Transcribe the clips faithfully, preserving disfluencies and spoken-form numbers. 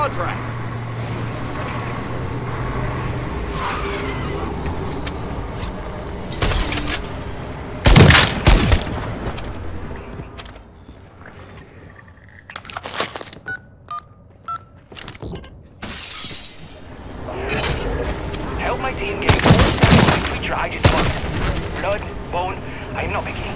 contract. Help my team getting all the we tried is fun. Blood, bone, I'm not picky.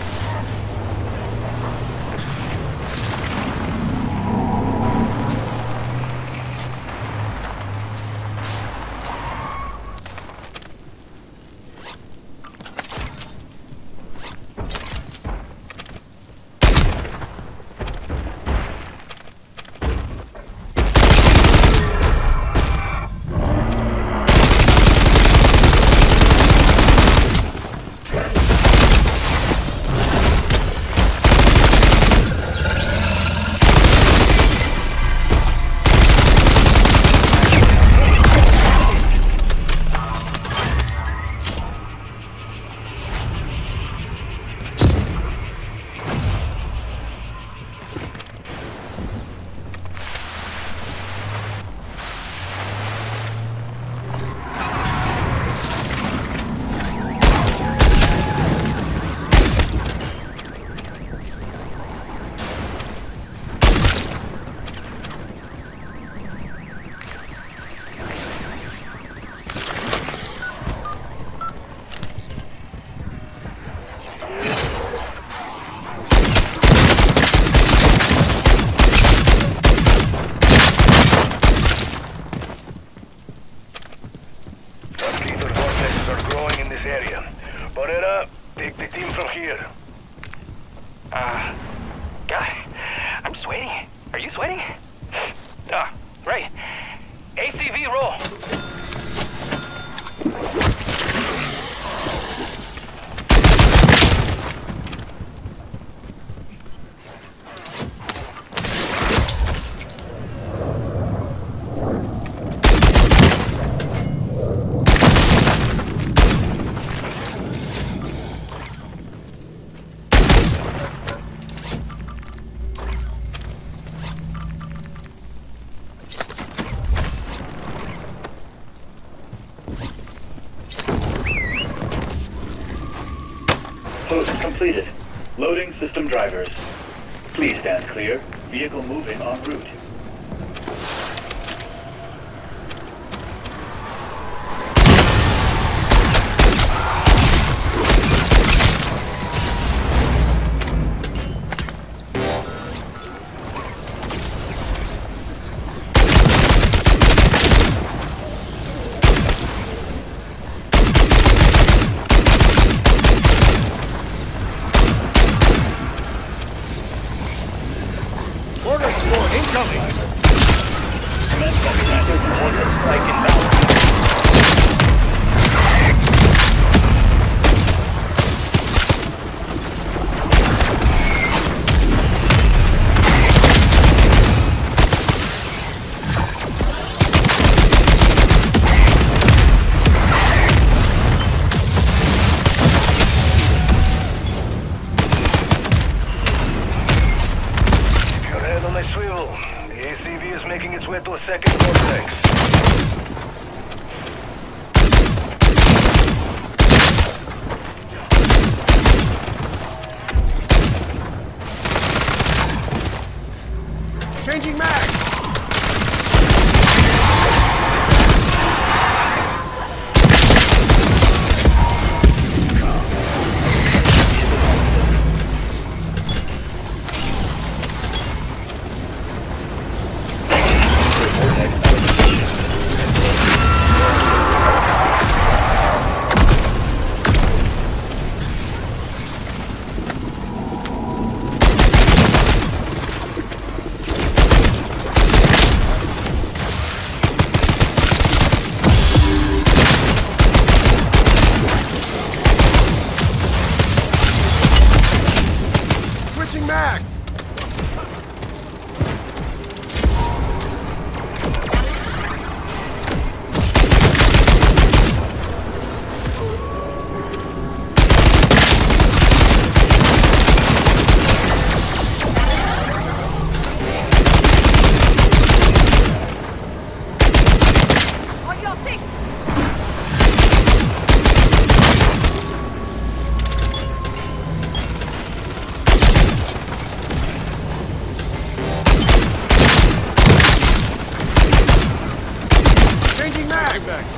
Uh, God, I'm sweating. Are you sweating? Ah, right. A C V roll. Post completed. Loading system drivers. Please stand clear. Vehicle moving en route. Order support incoming! suspects.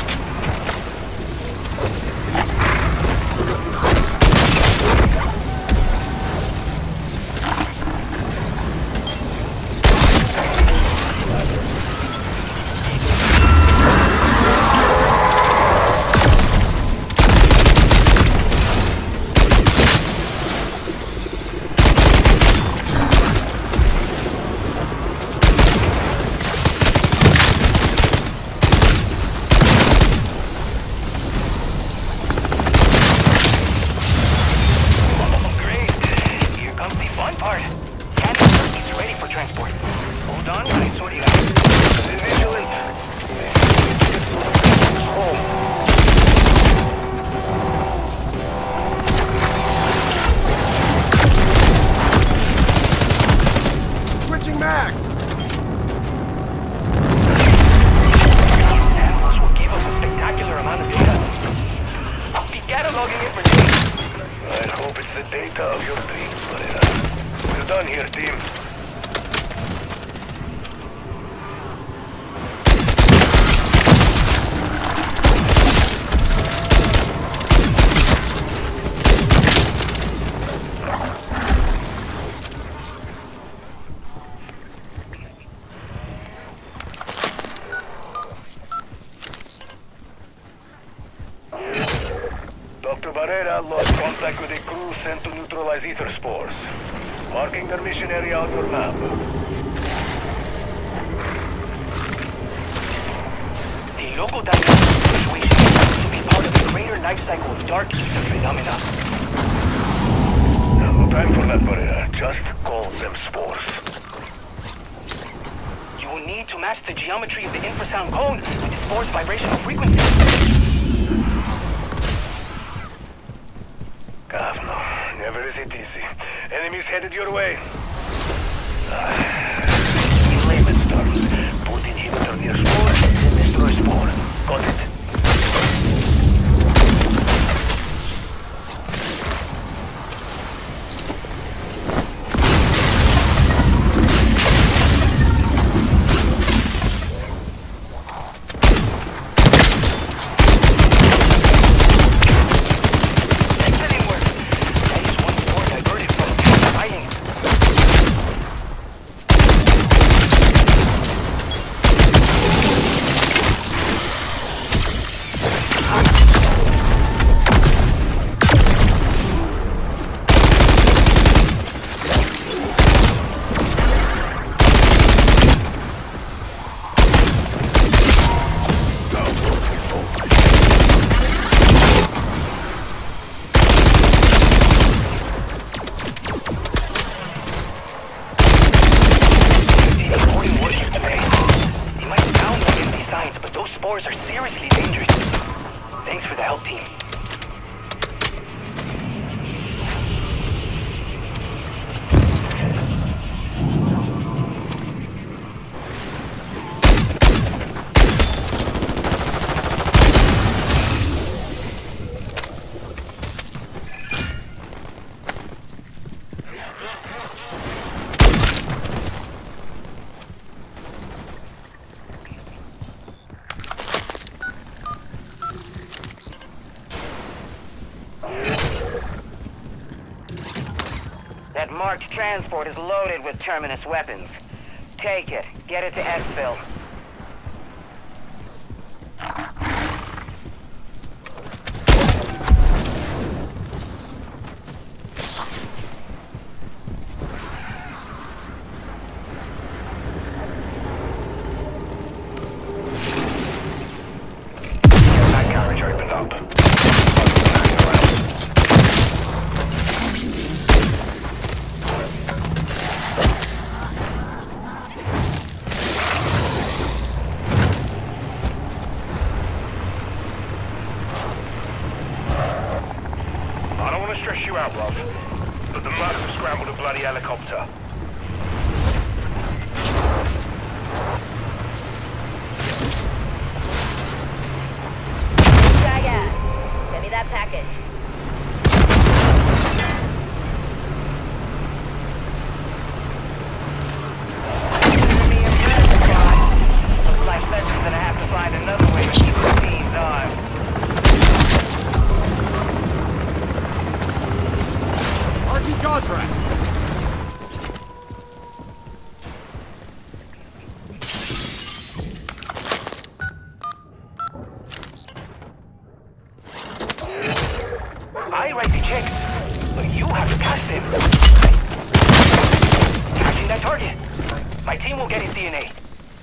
Doctor Barrera lost contact with a crew sent to neutralize ether spores. Marking their mission area on your map. The local dynamic situation seems to be part of a greater life cycle of dark ether phenomena. No time for that, Barrera. Just call them spores. You will need to match the geometry of the infrasound cone with the spore's vibrational frequency. Gavno, never is it easy. Enemies headed your way. Uh, in layman's terms, put inhibitor near spore and then destroy spore. Got it? That marked transport is loaded with Terminus weapons. Take it. Get it to exfil. That carriage opened up. Stress you out, Rob. But the Mercs have scrambled a bloody helicopter. Jaga, get me that package. Looks like Spencer's gonna have to find another way to I write the checks, but you have to cash them. Cashing that target. My team will get his D N A.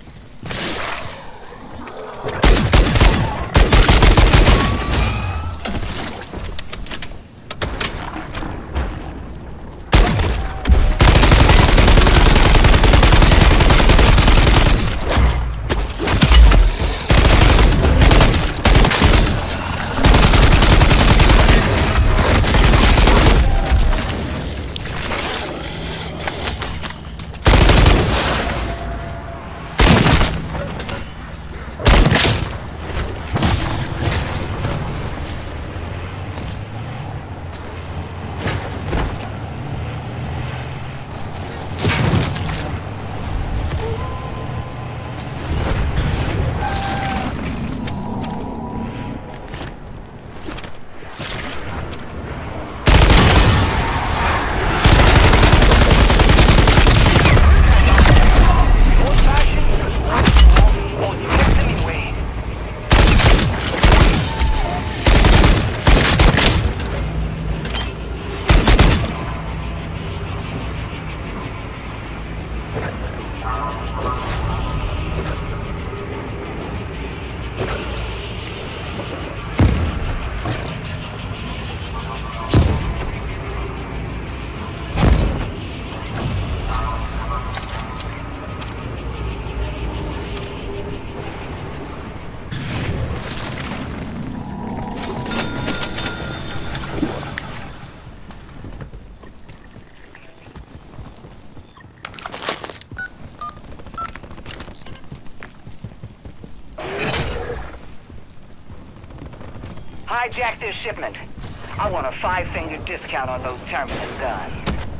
Hijack this shipment. I want a five-finger discount on those terminal guns.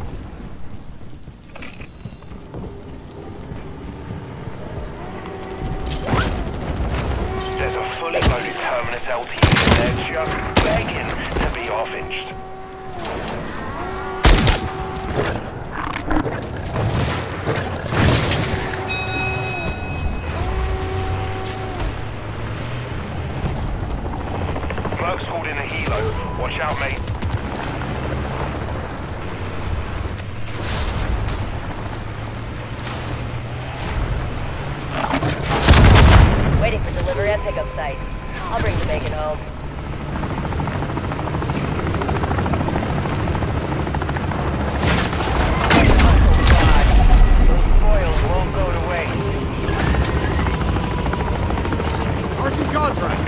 There's a fully loaded Terminus L T in there just begging to be offinged. Merc's holding a helo. Watch out, mate. Waiting for delivery at pickup site. I'll bring the bacon home. Those spoils won't go to waste. Marking contract.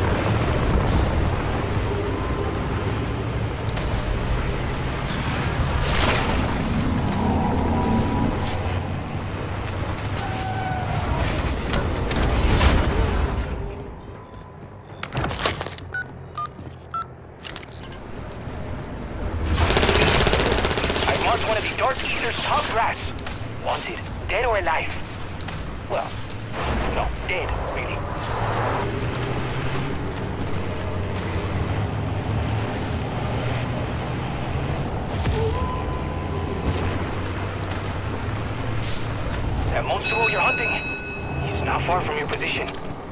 One of the Dark Eater's top brass. Wanted, dead or alive. Well, no, dead, really. That monster you're hunting, he's not far from your position.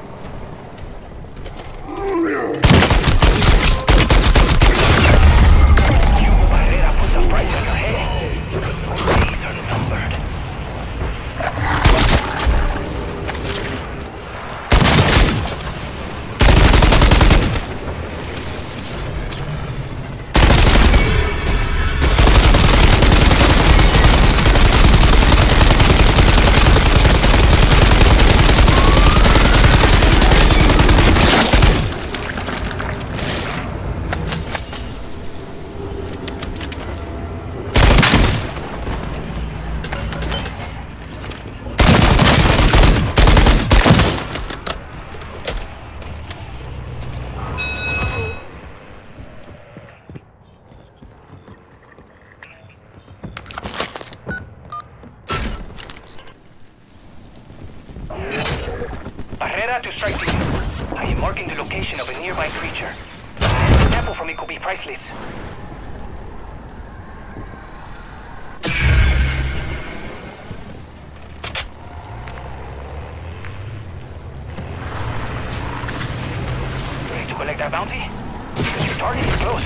Put a price on your head. These are numbered. To strike team. I am marking the location of a nearby creature. A sample from it could be priceless. Ready to collect our bounty? Your target is close.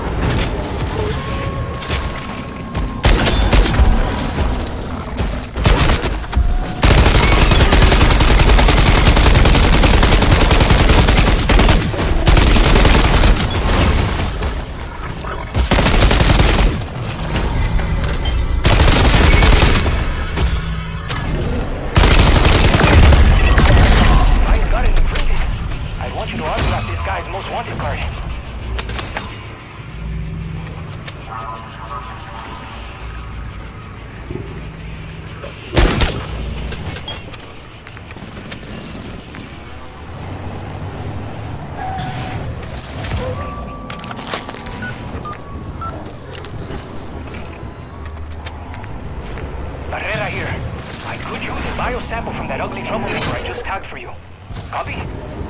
Barrera here. I could use a bio sample from that ugly troublemaker I just tagged for you. Copy?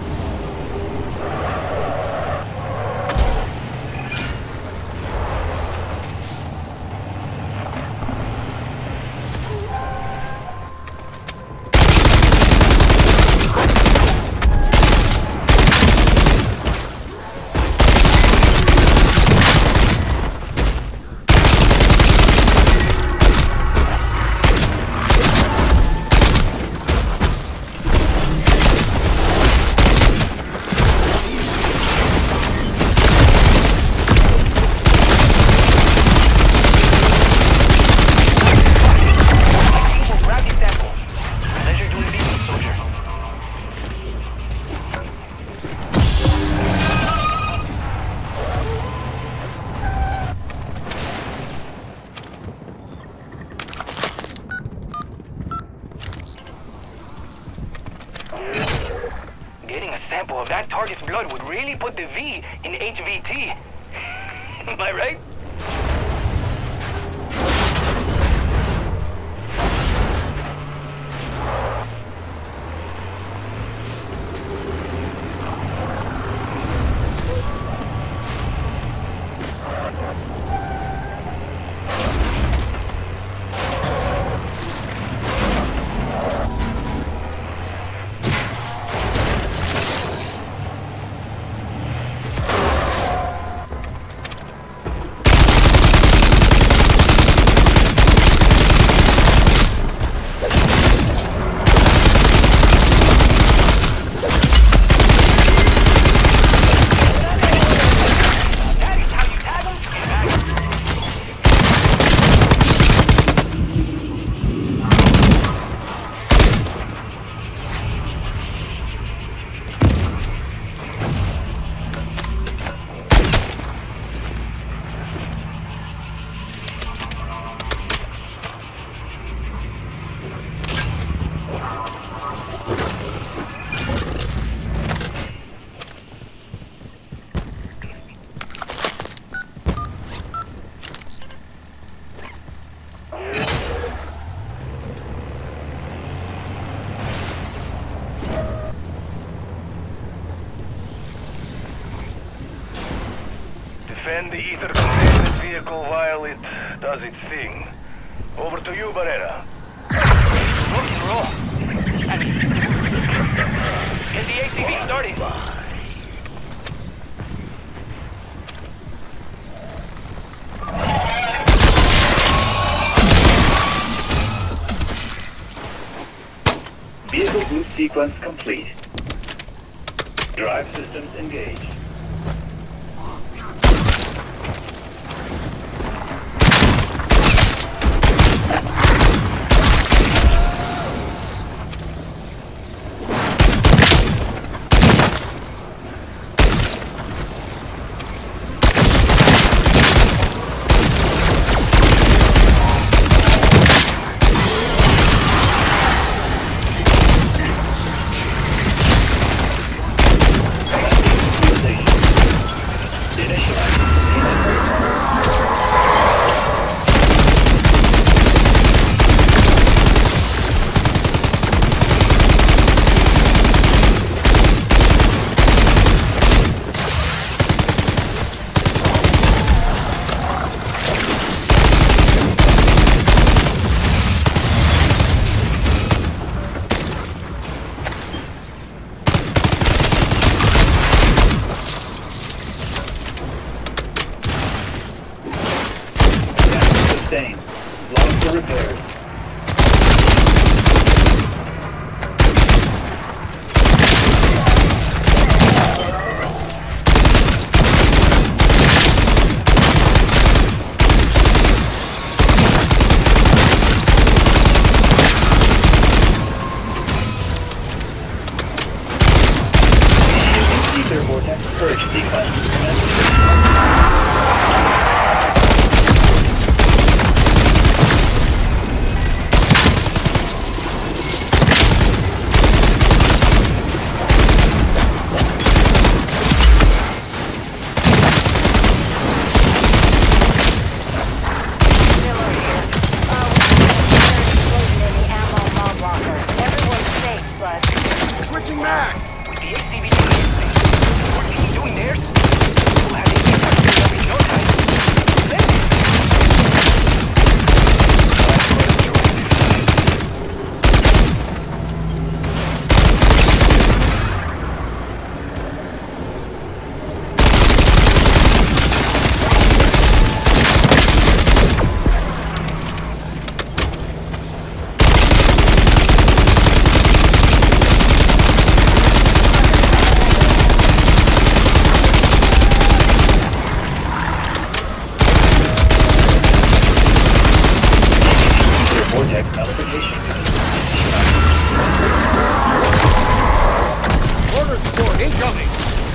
Getting a sample of that target's blood would really put the V in H V T. Am I right? Defend the ether containment vehicle while it does its thing. Over to you, Barrera. Rock and roll. And get the A C V started. Vehicle boot sequence complete. Drive systems engaged. Station. Purge sequence. Switching mags! With the A C V U doing theirs, we'll have A C V in no time. Then Vortex nullification. Order support incoming!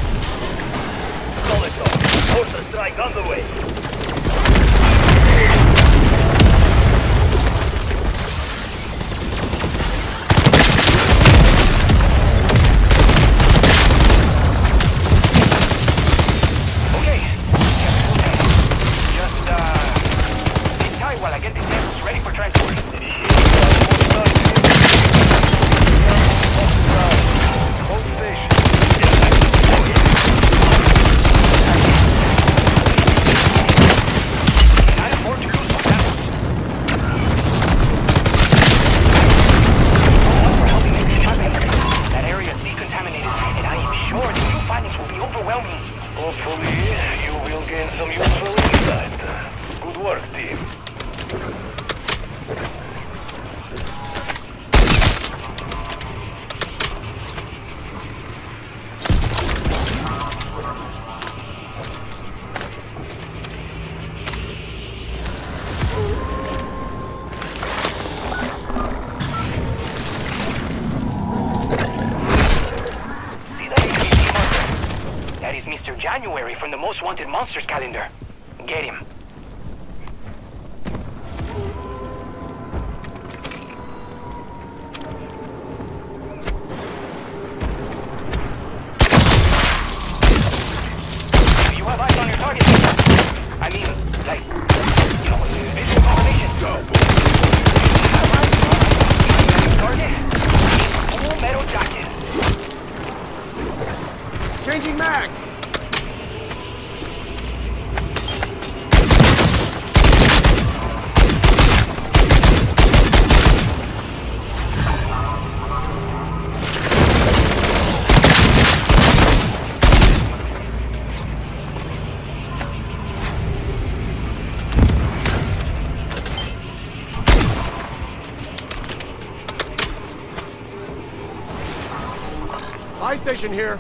Solid Mortar strike on the way. okay. Just uh sit tight while I get these samples ready for transport. Hopefully, you will gain some useful insight. Good work, team. That is Mister January from the Most Wanted Monsters calendar. Get him. Do you have eyes on your target? I mean, like, you know, visual confirmation. Go. Have eyes on your target? Full metal jacket. Changing mags! Buy station here.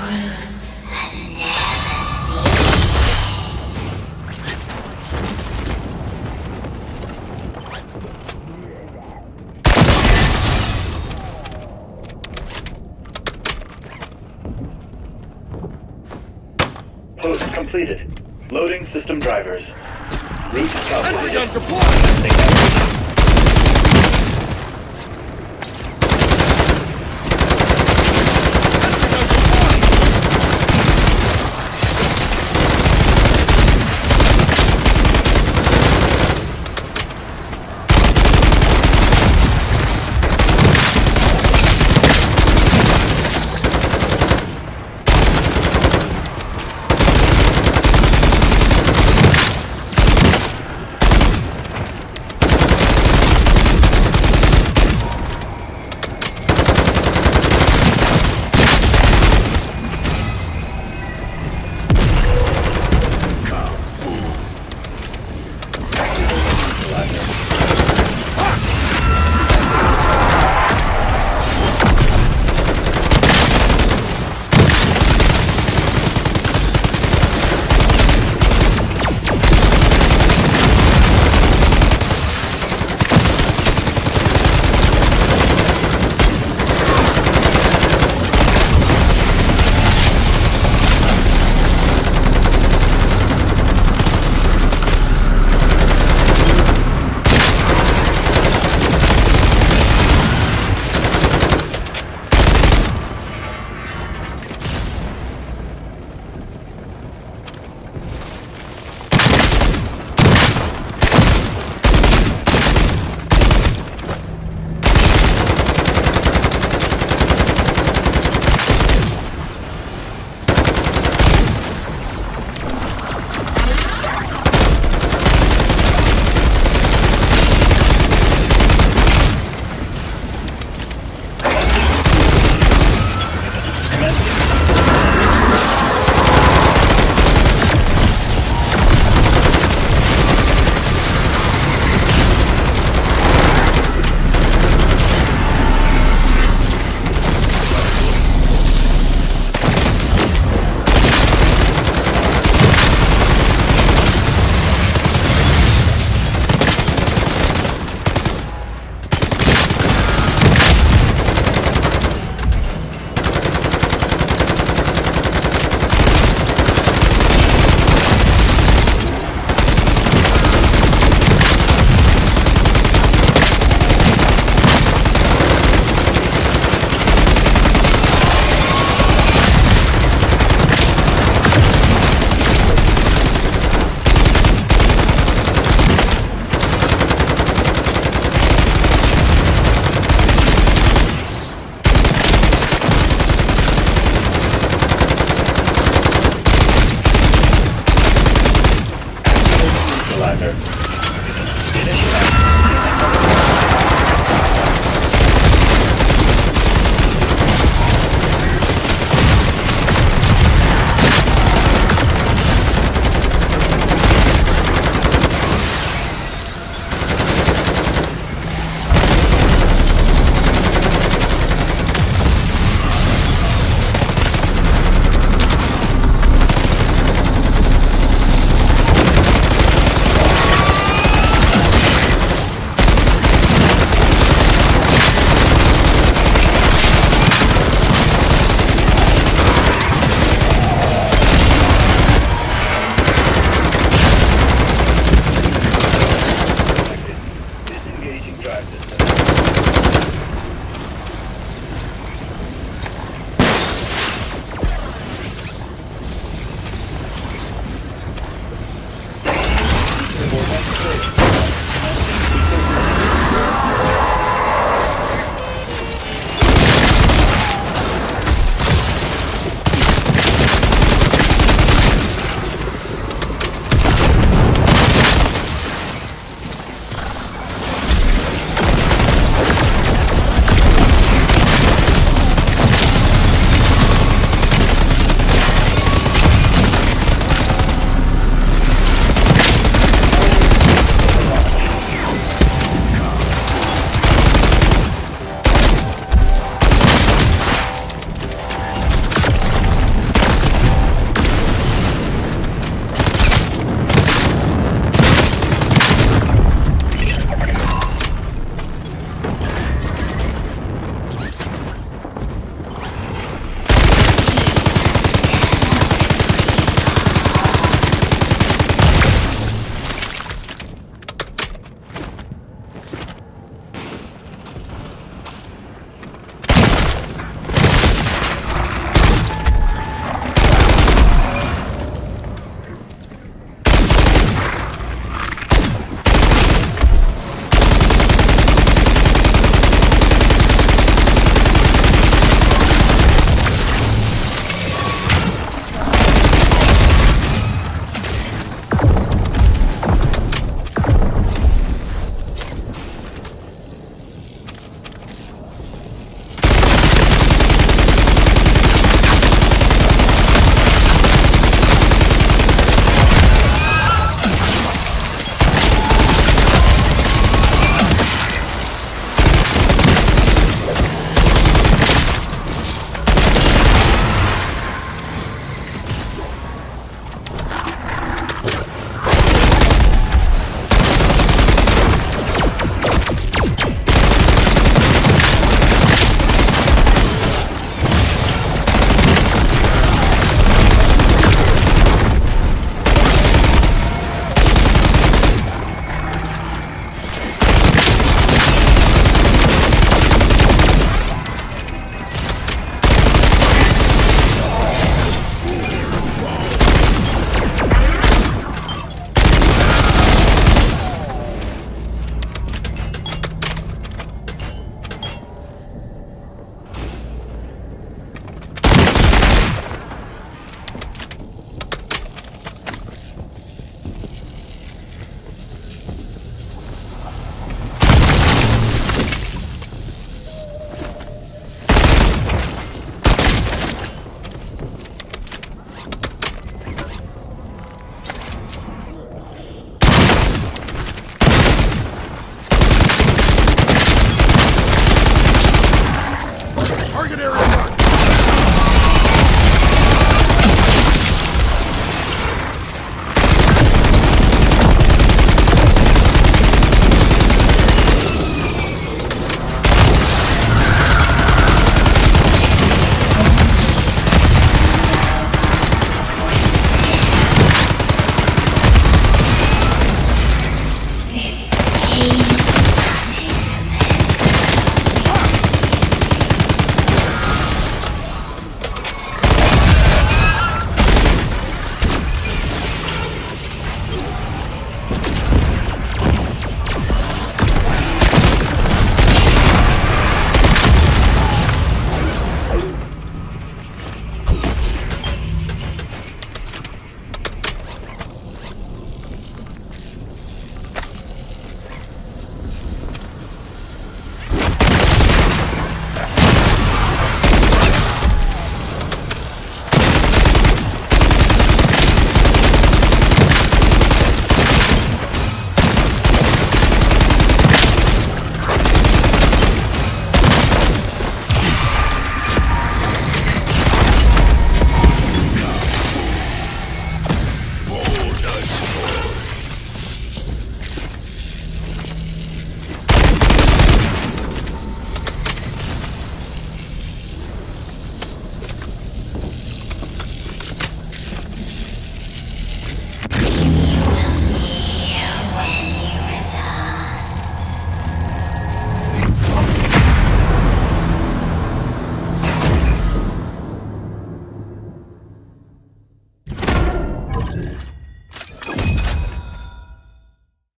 Post completed. Loading system drivers. Route Entry gun calculated. deployed! They have- Ladder.